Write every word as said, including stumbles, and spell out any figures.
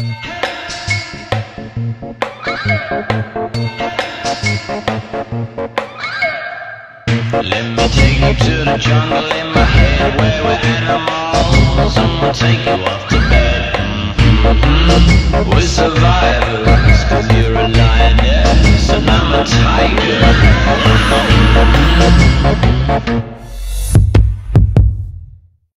Let me take you to the jungle in my head, where we're animals, and we'll take you off to bed. Mm-hmm. We're survivors, cause you're a lioness, and I'm